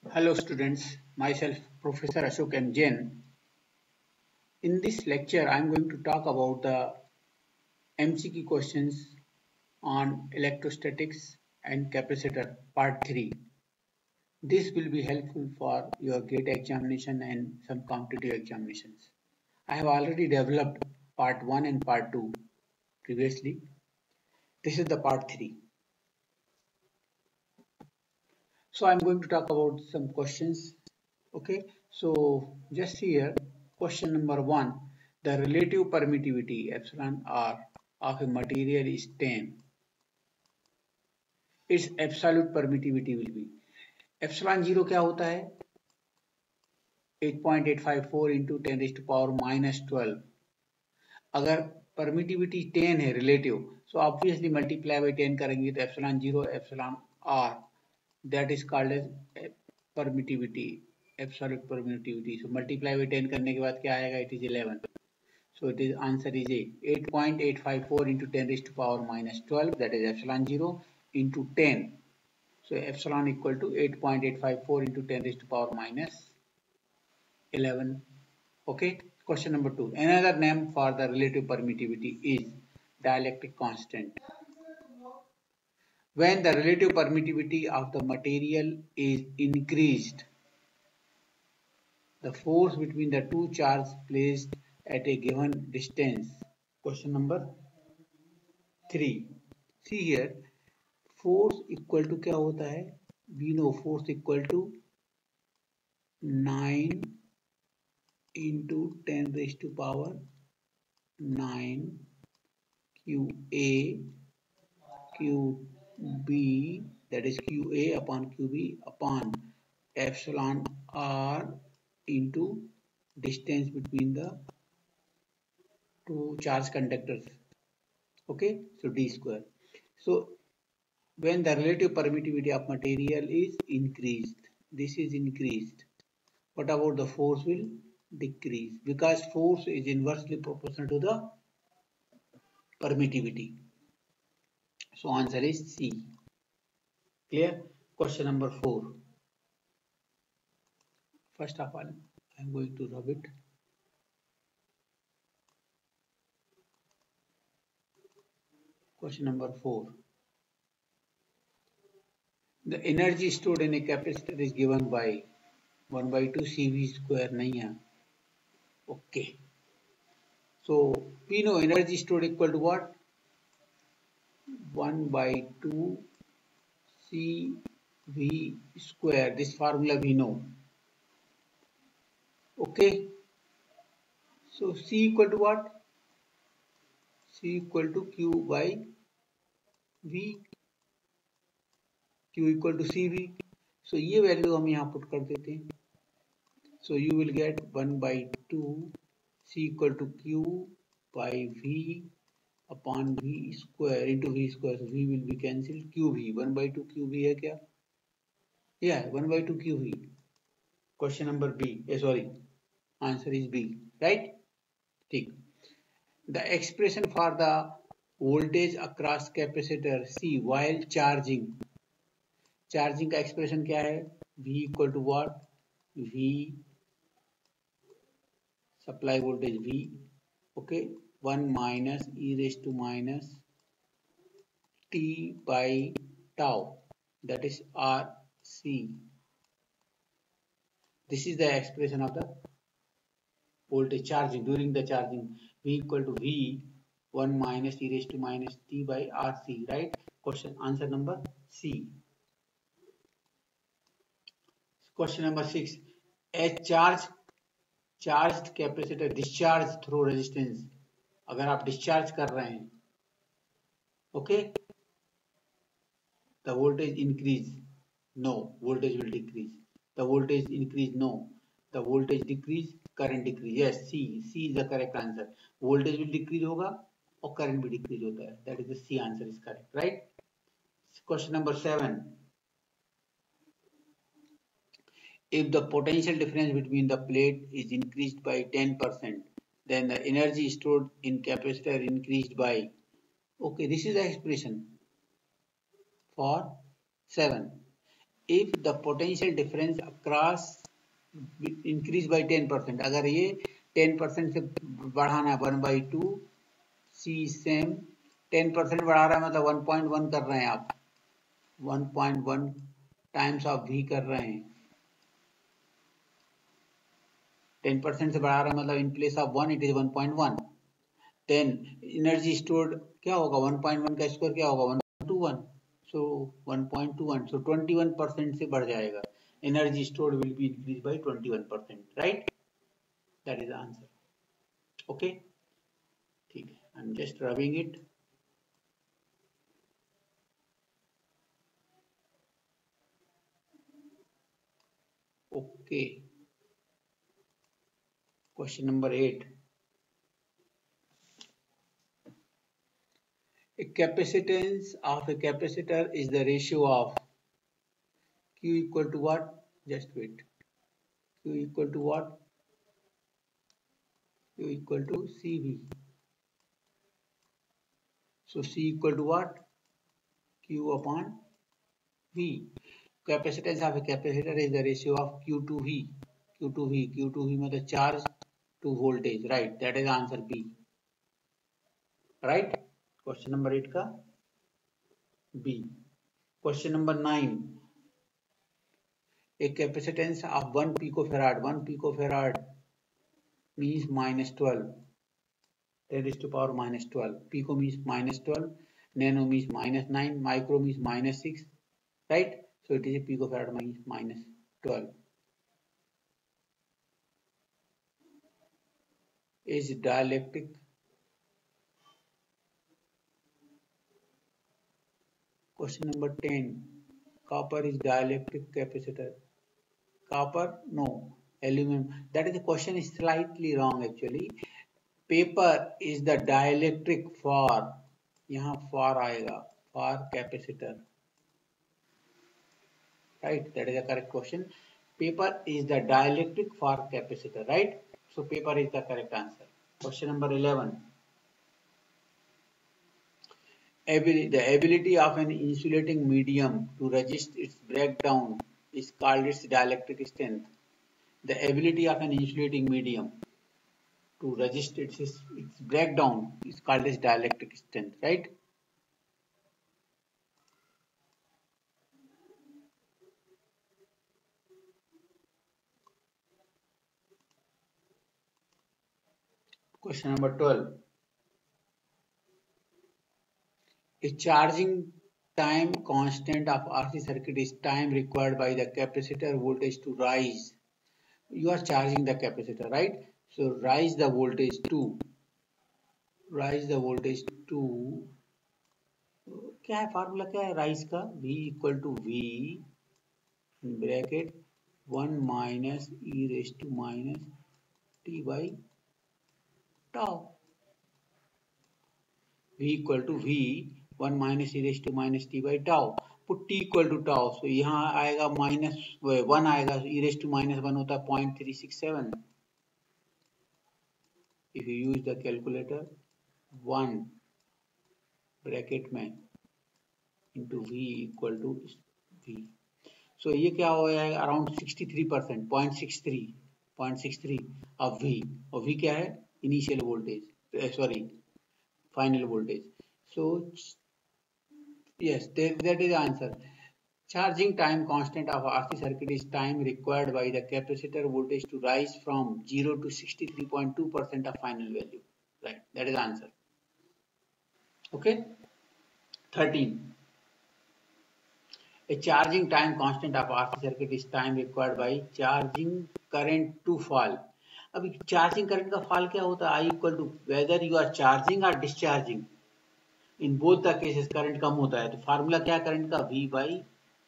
Hello students, myself Professor Ashok M. Jain. In this lecture, I am going to talk about the MCQ questions on electrostatics and capacitor part 3. This will be helpful for your GATE examination and some competitive examinations. I have already developed part 1 and part 2 previously. This is the part 3. So I am going to talk about some questions. Okay, so just here, question number 1. The relative permittivity epsilon r of a material is 10. Its absolute permittivity will be epsilon 0 क्या होता है 8.854 into 10 raised to power minus 12. अगर permittivity 10 है relative, so obviously multiply by 10 करेंगे तो epsilon 0 epsilon r, that is called as permittivity, absolute permittivity. So multiply by 10 करने के बाद क्या आएगा, it is 11. So it is answer is A. 8.854 into 10 raised to power minus 12, that is epsilon 0 into 10. So epsilon equal to 8.854 into 10 raised to power minus 11. Okay. Question number 2. Another name for the relative permittivity is dielectric constant. When the relative permittivity of the material is increased, the force between the two charges placed at a given distance. Question number 3. See here, force equal to क्या होता है? We know force equal to 9 into 10 raised to power 9 QA QB, that is QA upon QB upon epsilon R into distance between the two charge conductors. Okay, so D square. So when the relative permittivity of material is increased, this is increased, what about the force will decrease, because force is inversely proportional to the permittivity. So answer is C. Clear? Question number 4. First of all, I am going to rub it. Question number 4. The energy stored in a capacitor is given by 1 by 2 CV square नहीं है. Okay. So we know energy stored equal to what? 1 by 2 CV square. This formula we know. Okay. So C equal to what? C equal to Q by V. Q equal to CV. So ये value हम यहाँ put कर देते हैं. So you will get 1 by 2 C equal to Q by V upon V square into V square. So V will be cancelled. QV 1 by 2 QV है क्या? Yeah, 1 by 2 QV. Question number B. Sorry, answer is B. Right? ठीक. The expression for the voltage across capacitor C while charging. Charging का expression क्या है? V equal to what? V supply voltage V. Okay, 1 minus e raised to minus t by tau, that is RC. This is the expression of the voltage charging during the charging. V equal to V 1 minus e raised to minus t by RC, right? Question answer number C. Question number 6. A charged capacitor discharge through resistance. अगर आप discharge कर रहे हैं, okay, the voltage increase, no, voltage will decrease. The voltage increase, no, the voltage decrease, current decrease. Yes, C is the correct answer. Voltage will decrease होगा और current भी decrease होता है. That is the C answer is correct, right? Question number 7. If the potential difference between the plate is increased by 10%, then the energy stored in capacitor increased by. Okay, this is the expression for 7. if the potential difference across increase by 10%, अगर ये 10% से बढ़ाना है 1/2, सी same 10% बढ़ा रहा है मतलब 1.1 कर रहे हैं आप, 1.1 टाइम्स ऑफ वी कर रहे हैं, 10% से बढ़ा रहा है मतलब in place of 1 it is 1.1, then energy stored क्या होगा 1.1 का स्क्वायर क्या होगा 121, सो 1.21, सो 21% से बढ़ जाएगा, energy stored will be increase by 21%, right, that is the answer. Okay ठीक है, I am just rubbing it. Okay, question number 8, a capacitance of a capacitor is the ratio of Q equal to what, just wait, Q equal to what, Q equal to CV, so C equal to what, Q upon V, capacitance of a capacitor is the ratio of Q to V, Q to V, Q to V मतलब charge to voltage, right, that is answer B, right, question number 8 का B। question number 9, a capacitance of 1 picofarad, 1 picofarad means minus 12, 10 raised to power minus 12, pico means minus 12, nano means minus 9, micro means minus 6, right, so it is a picofarad means minus 12, is dielectric, question number 10, copper is dielectric capacitor, copper no, aluminum, that is the question is slightly wrong actually, paper is the dielectric for, यहाँ for आएगा for capacitor, right, that is the correct question, paper is the dielectric for capacitor, right, so paper is the correct answer। question number 11, the ability of an insulating medium to resist its breakdown is called its dielectric strength, the ability of an insulating medium to resist its breakdown is called as dielectric strength, right? Question number 12. A charging time constant of RC circuit is time required by the capacitor voltage to rise. You are charging the capacitor, right? So rise the voltage to, क्या है formula, क्या है rise का, V equal to V bracket 1 minus e raise to minus t by tau, V equal to V 1 minus e raise to minus t by tau, put T equal to tau, so यहाँ आएगा minus 1 आएगा, ई raise to minus 1 होता है 0.367, if you use the calculator 1 bracket में into V equal to V, so ये क्या हो जाएगा अराउंड 63%, 0.63 ऑफ V, और V क्या है initial voltage, sorry final voltage, so yes that is the answer। Charging time constant of RC circuit is time required by the capacitor voltage to rise from 0 to 63.2% of final value, right, that is the answer। okay, 13, a charging time constant of RC circuit is time required by charging current to fall। अभी charging current का fall क्या होता है, I equal to whether you are charging और discharging, in both the cases current कम होता है, तो फार्मूला क्या है करंट का, V बाई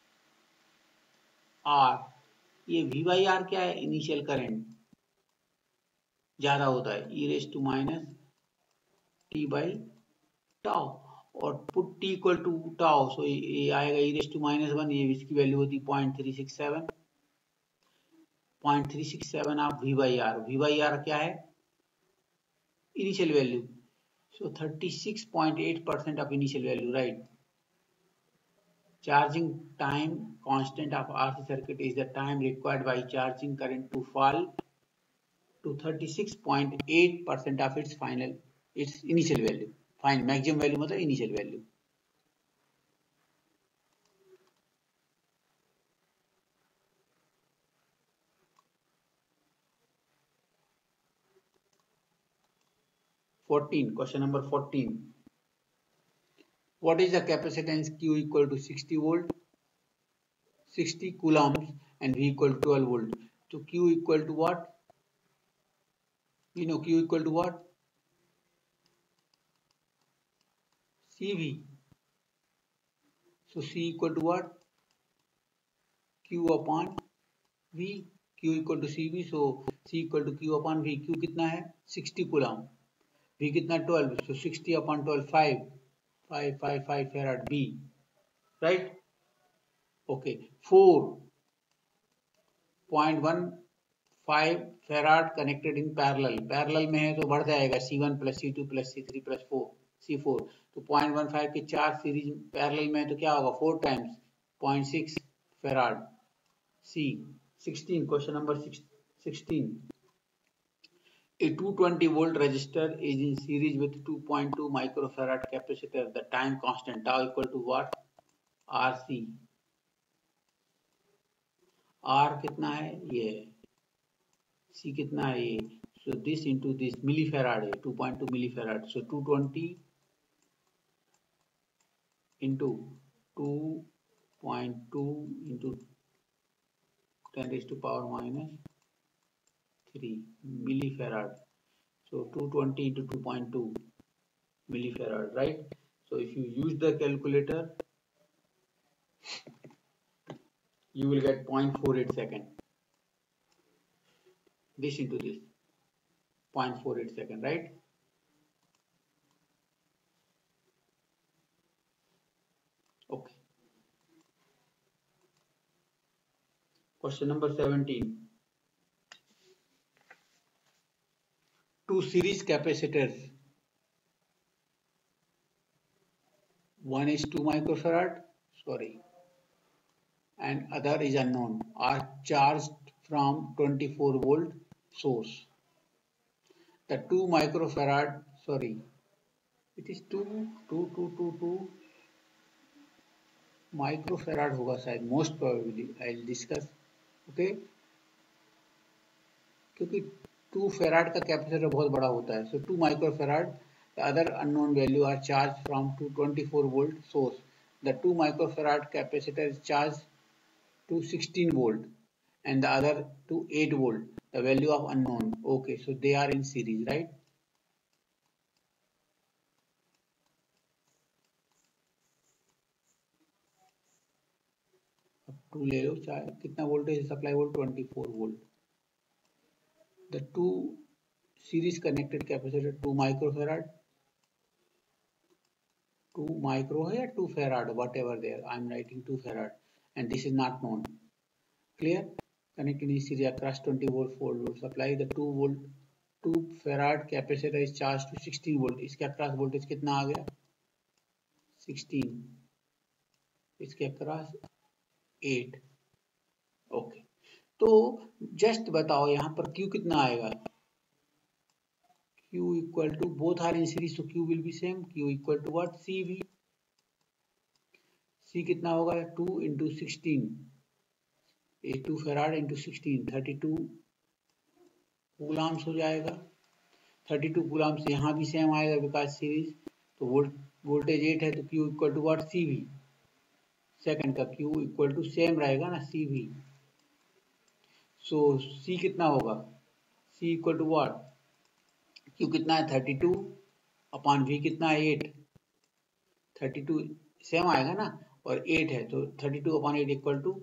आर, ये V बाई आर क्या है इनिशियल करंट ज्यादा होता है, e raise to minus t by tau, और put T equal to tau, so ये आएगा ई रेस टू माइनस 1, ये इसकी वैल्यू होती है 0.367, 0.367 ऑफ V बाई आर क्या है initial value, so 36.8% of initial value, right, Charging time constant of RC circuit is the time required by charging current to fall to 36.8% of its initial value. Fine, maximum value मतलब initial value. Question number 14. What is the capacitance Q equal to 60 volt, 60 coulombs and V equal to 12 volt. So Q equal to what? We know Q equal to what? CV. So C equal to what? Q upon V. Q equal to CV. So C equal to Q upon V. Q कितना है? 60 coulomb. V कितना 12. So 60 upon 12 5 farad B. Right? Okay. 4.15 farad connected in parallel. Parallel में है तो बढ़ जाएगा C1 plus C2 plus C3 plus 4 C4. तो 0.15 के 4 सीरीज पैरेलल में है तो क्या होगा 4 times 0.6 farad. C. 16. Question number 16. A 220 volt resistor is in series with 2.2 microfarad capacitor. The time constant tau equal to what? RC. R कितना है? ये है. C कितना है? ये. So this into this millifarad है 2.2 millifarad. So 220 into 2.2 into 10 raised to power minus 3 millifarad. So 220 into 2.2 millifarad, right? So if you use the calculator, you will get 0.48 second. This into this 0.48 second, right? Okay. Question number 17. Two series capacitors. One is 2 microfarad, and other is unknown, are charged from 24 volt source. The 2 microfarad, it is 2 microfarad होगा शायद, most probably I'll discuss. Okay, क्योंकि 2 farad का capacitor बहुत बड़ा होता है. So 2 microfarad, the other unknown value are charged from 224 volt source. The 2 microfarad capacitor is charged to 16 volt and the other to 8 volt. The value of unknown. Okay, so they are in series, right? अब 2 ले लो, चाहे कितना voltage supply volt 24 volt. The two series connected capacitor 2 microfarad, 2 micro है या 2 farad, whatever there, I am writing 2 farad and this is not known. Clear? Connected in series across 20 volt 4 volt supply. The 2 farad capacitor is charged to 16 volt. इसके across voltage कितना आ गया? 16. इसके across 8. Okay. तो just बताओ यहाँ पर Q कितना आएगा? Q equal to, both are in series, so Q will be same. Q equal to what? CV. C कितना होगा? 2 into 16. 2 farad into 16, 32 coulombs हो जाएगा. 32 coulombs यहाँ भी सेम आएगा बिकॉज सीरीज. तो वोल्टेज 8 है तो Q equal to what? CV. Second का Q इक्वल टू सेम रहेगा ना, CV. सो C कितना होगा? C equal to what? Q कितना है? 32 अपॉन V कितना है? 8. 32 सेम आएगा ना, और 8 है तो 32 upon 8 equal to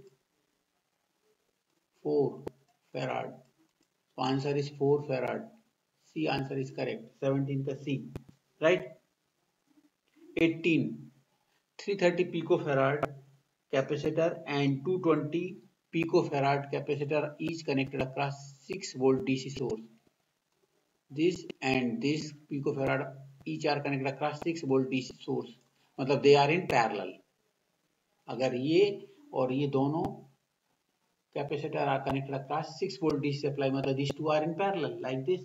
4 farad. So answer is 4 farad. C answer is correct. 17 का C, right? 18. 330 picofarad capacitor and 220 picofarad capacitor each connected across 6 volt DC source. This and this picofarad each are connected across 6 volt DC source. मतलब they are in parallel. अगर ये और ये दोनों capacitor are connected across 6 volt DC supply, मतलब these two are in parallel like this.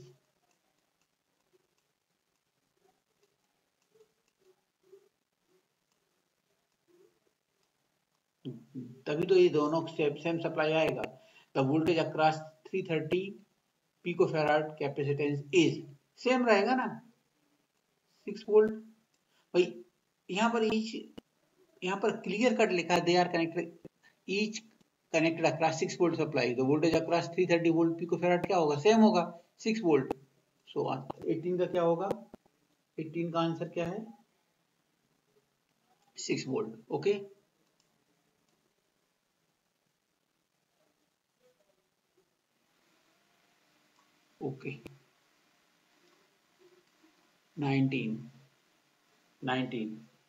तभी तो ये दोनों सेम सप्लाई आएगा. The voltage across 330 picofarad capacitance is same रहेगा ना 6 वोल्ट. भाई यहाँ पर क्लियर कट लिखा है they are connected each connected across 6 volt supply. The voltage across 330 volt picofarad क्या होगा? सेम होगा 6 वोल्ट. सो 18 का क्या होगा? 18 का आंसर क्या है? 6 volt. Okay. Okay. 19.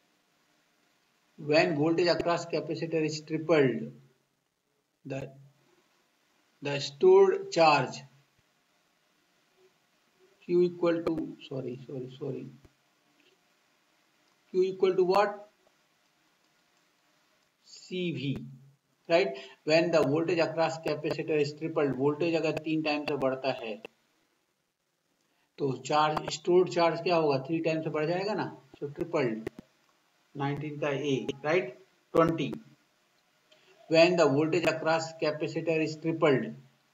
When voltage across capacitor is tripled, the stored charge Q equal to Q equal to what? CV, right? When the voltage across capacitor is tripled, voltage अगर 3 time से बढ़ता है तो charge stored charge क्या होगा? 3 time से बढ़ जाएगा ना. सो ट्रिपल्ड. 19 का A, right. 20. When the voltage across capacitor is tripled,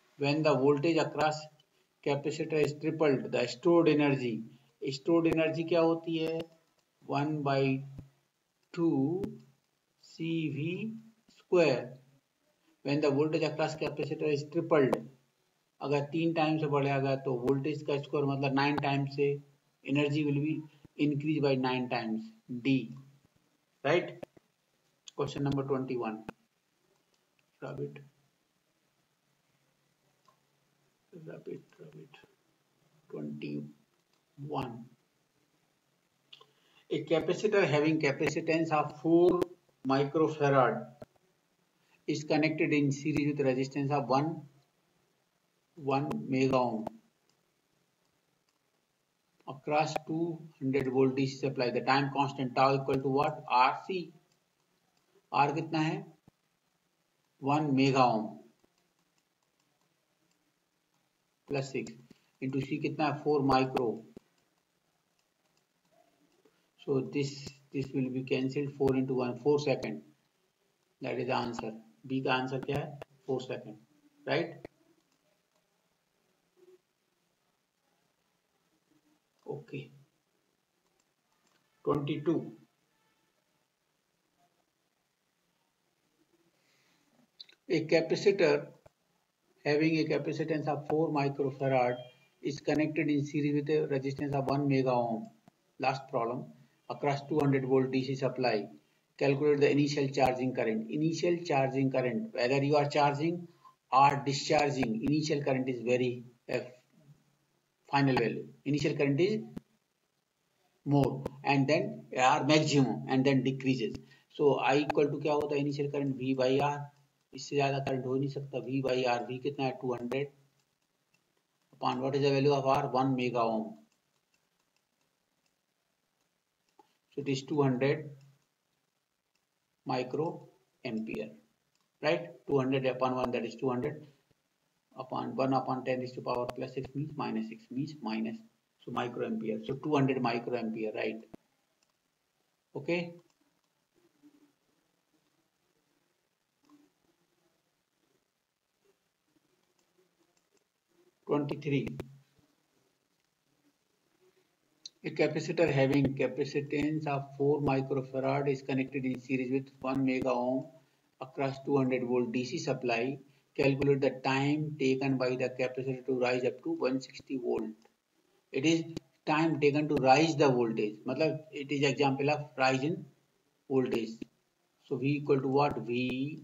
the stored energy क्या होती है? 1/2 CV square. When the voltage across capacitor is tripled, अगर 3 टाइम से बढ़ेगा तो वोल्टेज का स्क्वायर मतलब 9 टाइम्स से energy will be increase by 9 times. D, right. Question number 21. Rabbit. 21. A capacitor having capacitance of 4 microfarad is connected in series with resistance of 1 mega ohm across 200 volt DC supply. The time constant tau equal to what? RC. R कितना है? 1 mega ohm plus 6 into C कितना है? 4 micro. So this will be cancelled. 4 into 1, 4 second. That is the answer. B का answer क्या है? 4 second, right? Okay. 22. A capacitor having a capacitance of 4 microfarad is connected in series with a resistance of 1 mega ohm. Last problem. Across 200 volt DC supply. Calculate the initial charging current. Initial charging current, whether you are charging or discharging, initial current is very final value. Initial current is more and then R maximum and then decreases. So I equal to क्या होता है? Initial current V by R. इससे ज्यादा current हो नहीं सकता. V by R. V कितना है? 200 upon what is the value of R? 1 mega ohm. So it is 200 micro ampere, right? 200 upon 1, that is 200 upon 1 upon 10 is to power plus 6 means minus 6 means minus. So micro ampere. So 200 micro ampere, right? Okay. A capacitor having capacitance of 4 microfarad is connected in series with 1 mega ohm across 200 volt DC supply. Calculate the time taken by the capacitor to rise up to 160 volt. It is time taken to rise the voltage. मतलब it is example of rise in voltage. So V equal to what? V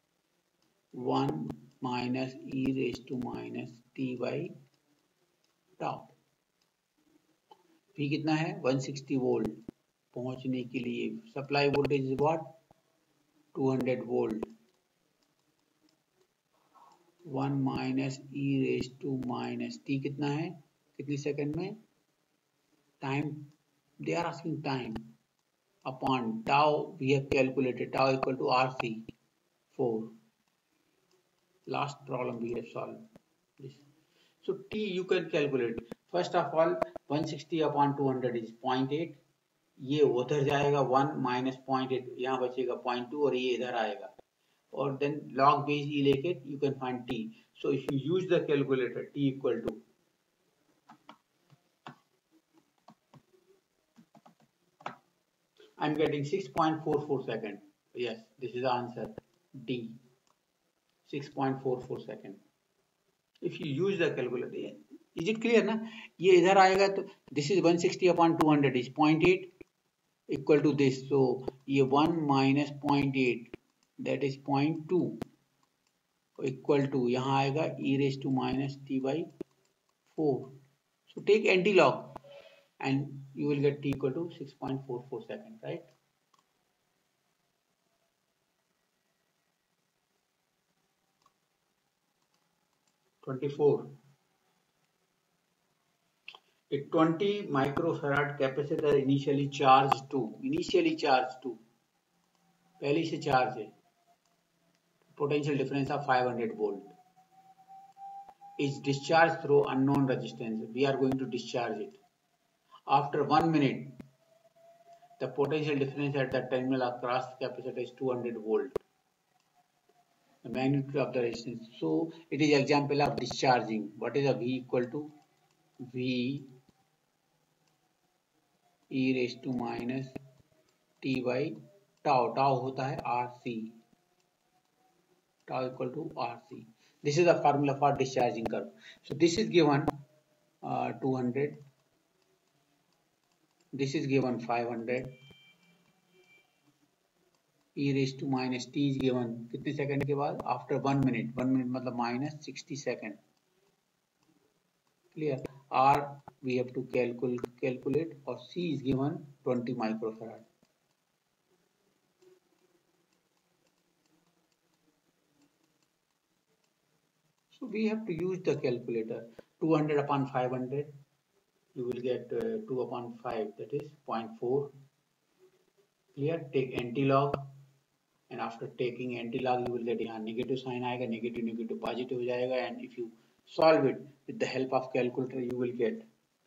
1 minus e raised to minus t by tau. V कितना है? 160 volt पहुंचने के लिए supply voltage is what? 200 volt. 1 minus e raise to minus t कितना है? कितनी second में? Time they are asking time. upon tau we have calculated tau equal to RC 4. Last problem we have solved this. So T you can calculate. First of all 160 upon 200 is 0.8. ये उधर जाएगा 1 minus 0.8 यहाँ बचेगा 0.2 और ये इधर आएगा और then log base e लेके you can find T. So if you use the calculator T equal to I'm getting 6.44 second. Yes, this is the answer. D. 6.44 second. If you use the calculator, is it clear ना? ये इधर आएगा तो this is 160 upon 200 is 0.8 equal to this. So ये 1 minus 0.8 that is 0.2 equal to यहाँ आएगा e raised to minus t by 4. So take anti-log and you will get t equal to 6.44 second, right? A 20 microfarad capacitor initially charged to पहले से charge है potential difference of 500 volt is discharged through unknown resistance. We are going to discharge it. After 1 minute, the potential difference at the terminal across the capacitor is 200 volt. The magnitude of the resistance. So it is example of discharging. What is a V equal to? V e raised to minus t by tau. Tau होता है RC. Tau equal to RC. This is the formula for discharging curve. So this is given 200. This is given 500. E raised to minus t is given कितने second के बाद after 1 minute मतलब minus 60 second clear R we have to calculate और C is given 20 microfarad. So we have to use the calculator. 200 upon 500 you will get 2 upon 5 that is 0.4. clear. Take anti-log and after taking anti-log you will get यहाँ negative sign आएगा negative positive हो जाएगा and if you solve it with the help of calculator you will get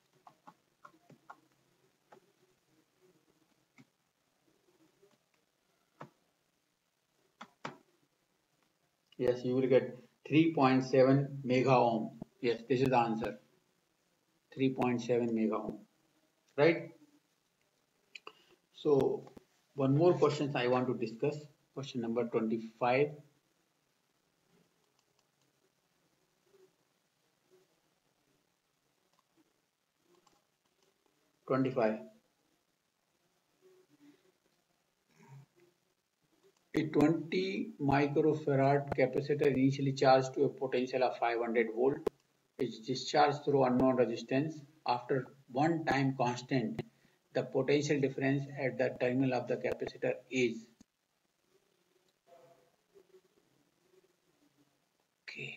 yes you will get 3.7 mega ohm. Yes, this is the answer. 3.7 mega ohm, right? So one more question I want to discuss. Question number 25. A 20 microfarad capacitor initially charged to a potential of 500 volt is discharged through unknown resistance. After one time constant, the potential difference at the terminal of the capacitor is okay.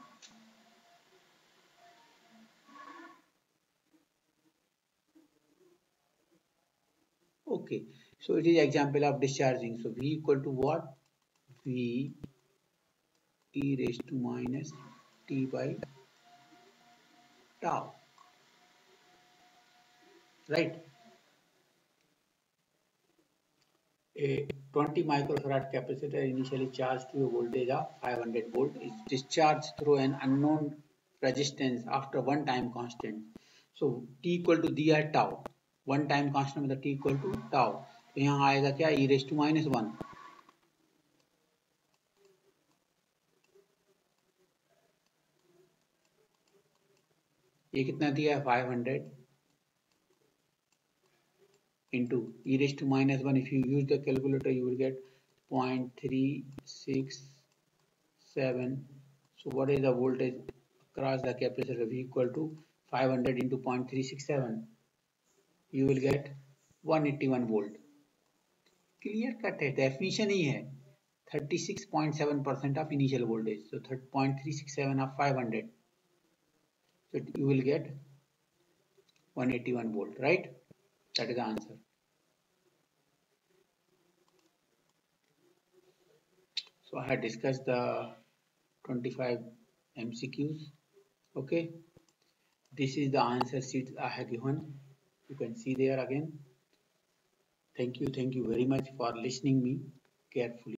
Okay, so it is example of discharging. So V equal to what? V e raised to minus t by tau, right? A 20 microfarad capacitor initially charged to a voltage of 500 volt is discharged through an unknown resistance after one time constant. So t equal to दिया है tau. One time constant मतलब t equal to tau. तो यहाँ आएगा क्या e raised to minus 1. ये कितना दिया है 500 into e raised to minus 1. If you use the calculator you will get 0.367. So what is the voltage across the capacitor? V equal to 500 into 0.367. You will get 181 volt. Clear cut है, definition ही है 36.7% of initial voltage. So 0.367 of 500. So you will get 181 volt, right? That is the answer. So I had discussed the 25 MCQs. Okay, this is the answer sheet I have given. You can see there again. Thank you very much for listening me carefully.